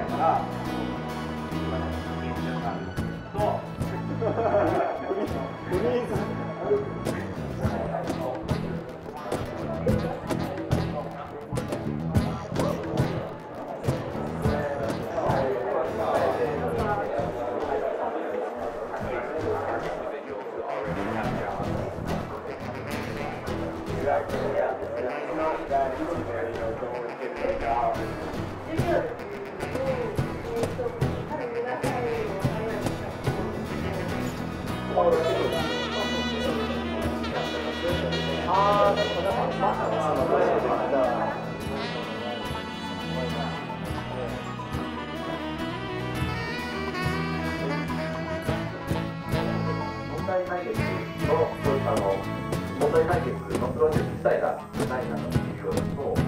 から今ね現状があるとフリーズ問題解決のプロジェクト自体がないなというようなことを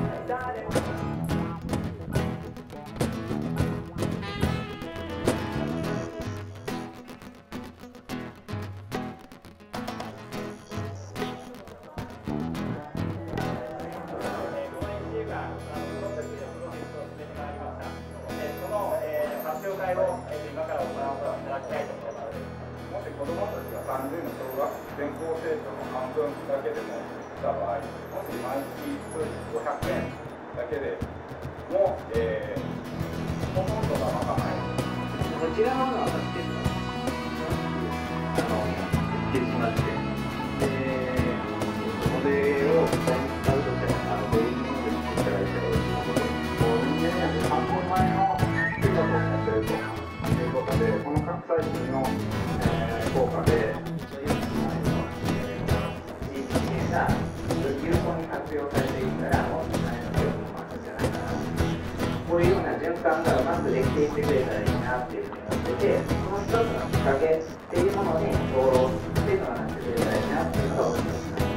発表会を今から行うことをいただきたいと思います。もし子どもたちが30の小学全校生徒の半分だけでもした場合、もし毎月500円だけでも、ほとんどが賄える。こちらのものは私ですね、設計しまして、それを実際に使うときは、どういうものでしていただいておりますので、人間なんで3年前の生活をさせるということで、この各最新の効果で、が有効に活用されていったら、もっと大変なことになるんじゃないかな。こういうような循環がうまくできていってくれたらいいなっていうふうに思ってて、その一つのきっかけっていうものに登録っていうのがなってくれたらいいなっていうのが思います。